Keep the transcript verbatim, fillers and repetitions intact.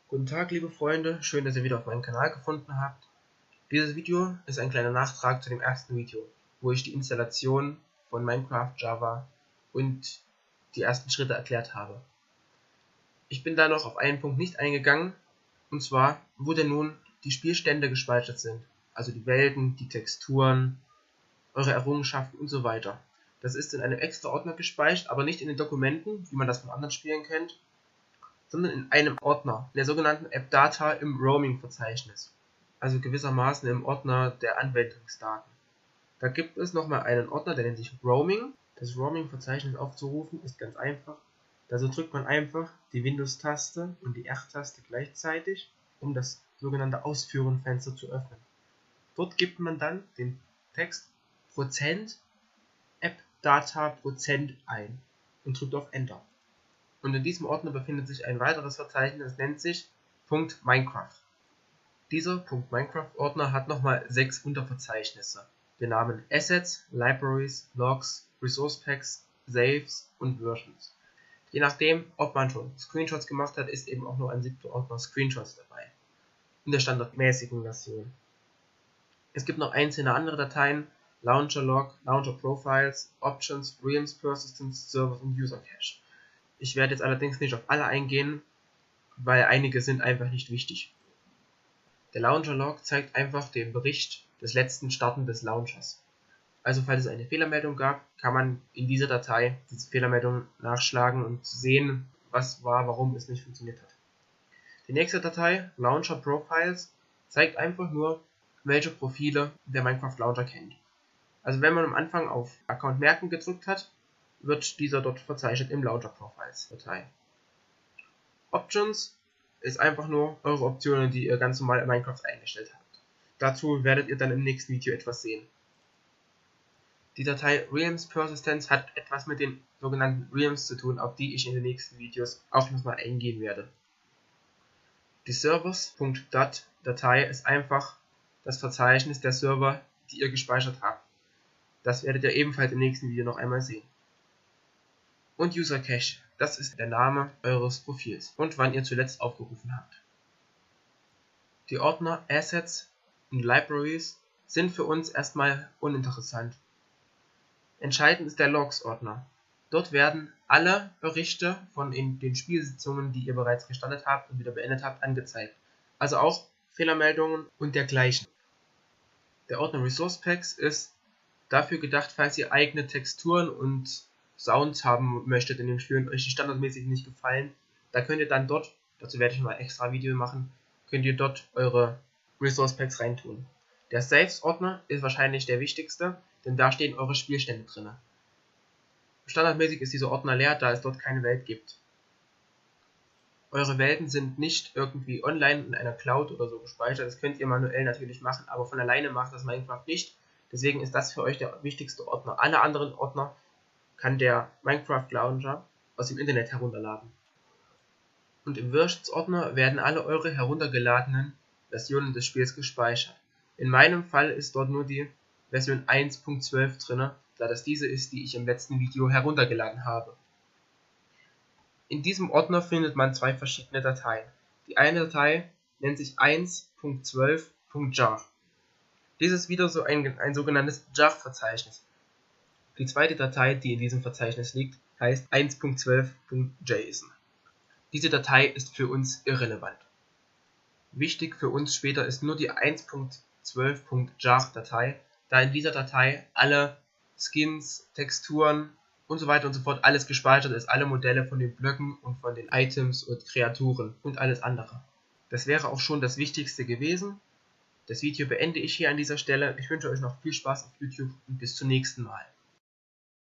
Guten Tag, liebe Freunde, schön, dass ihr wieder auf meinen Kanal gefunden habt. Dieses Video ist ein kleiner Nachtrag zu dem ersten Video, wo ich die Installation von Minecraft Java und die ersten Schritte erklärt habe. Ich bin da noch auf einen Punkt nicht eingegangen, und zwar, wo denn nun die Spielstände gespeichert sind, also die Welten, die Texturen, eure Errungenschaften und so weiter. Das ist in einem extra Ordner gespeichert, aber nicht in den Dokumenten, wie man das von anderen Spielen kennt, sondern in einem Ordner, in der sogenannten AppData im Roaming-Verzeichnis, also gewissermaßen im Ordner der Anwendungsdaten. Da gibt es nochmal einen Ordner, der nennt sich Roaming. Das Roaming-Verzeichnis aufzurufen ist ganz einfach. Dazu drückt man einfach die Windows-Taste und die R-Taste gleichzeitig, um das sogenannte Ausführen-Fenster zu öffnen. Dort gibt man dann den Text Prozent AppData Prozent ein und drückt auf Enter. Und in diesem Ordner befindet sich ein weiteres Verzeichnis, das nennt sich .minecraft. Dieser .minecraft-Ordner hat nochmal sechs Unterverzeichnisse, den Namen Assets, Libraries, Logs, Resource Packs, Saves und Versions. Je nachdem, ob man schon Screenshots gemacht hat, ist eben auch noch ein siebter Ordner Screenshots dabei, in der standardmäßigen Version. Es gibt noch einzelne andere Dateien, Launcher Log, Launcher Profiles, Options, Realms Persistence, Servers und User Cache. Ich werde jetzt allerdings nicht auf alle eingehen, weil einige sind einfach nicht wichtig. Der Launcher Log zeigt einfach den Bericht des letzten Starten des Launchers. Also falls es eine Fehlermeldung gab, kann man in dieser Datei diese Fehlermeldung nachschlagen und sehen, was war, warum es nicht funktioniert hat. Die nächste Datei, Launcher Profiles, zeigt einfach nur, welche Profile der Minecraft Launcher kennt. Also wenn man am Anfang auf Account merken gedrückt hat, wird dieser dort verzeichnet im Launcher Profiles Datei. Options ist einfach nur eure Optionen, die ihr ganz normal in Minecraft eingestellt habt. Dazu werdet ihr dann im nächsten Video etwas sehen. Die Datei Realms Persistence hat etwas mit den sogenannten Realms zu tun, auf die ich in den nächsten Videos auch nochmal eingehen werde. Die Servers.dat Datei ist einfach das Verzeichnis der Server, die ihr gespeichert habt. Das werdet ihr ebenfalls im nächsten Video noch einmal sehen. Und User Cache, das ist der Name eures Profils und wann ihr zuletzt aufgerufen habt. Die Ordner Assets und Libraries sind für uns erstmal uninteressant. Entscheidend ist der Logs-Ordner. Dort werden alle Berichte von den Spielsitzungen, die ihr bereits gestartet habt und wieder beendet habt, angezeigt. Also auch Fehlermeldungen und dergleichen. Der Ordner Resource Packs ist dafür gedacht, falls ihr eigene Texturen und Sounds haben möchtet in dem Spiel und euch die standardmäßig nicht gefallen, da könnt ihr dann dort, dazu werde ich mal extra Video machen, könnt ihr dort eure Resource Packs reintun. Der Saves Ordner ist wahrscheinlich der wichtigste, denn da stehen eure Spielstände drin. Standardmäßig ist dieser Ordner leer, da es dort keine Welt gibt. Eure Welten sind nicht irgendwie online in einer Cloud oder so gespeichert, das könnt ihr manuell natürlich machen, aber von alleine macht das Minecraft nicht, deswegen ist das für euch der wichtigste Ordner. Alle anderen Ordner kann der Minecraft Launcher aus dem Internet herunterladen. Und im Versions Ordner werden alle eure heruntergeladenen Versionen des Spiels gespeichert. In meinem Fall ist dort nur die Version eins Punkt zwölf drin, da das diese ist, die ich im letzten Video heruntergeladen habe. In diesem Ordner findet man zwei verschiedene Dateien. Die eine Datei nennt sich eins Punkt zwölf Punkt jar. Dies ist wieder so ein, ein sogenanntes jar-Verzeichnis. Die zweite Datei, die in diesem Verzeichnis liegt, heißt eins Punkt zwölf Punkt json. Diese Datei ist für uns irrelevant. Wichtig für uns später ist nur die eins Punkt zwölf Punkt jar Datei, da in dieser Datei alle Skins, Texturen und so weiter und so fort alles gespeichert ist, alle Modelle von den Blöcken und von den Items und Kreaturen und alles andere. Das wäre auch schon das Wichtigste gewesen. Das Video beende ich hier an dieser Stelle. Ich wünsche euch noch viel Spaß auf YouTube und bis zum nächsten Mal.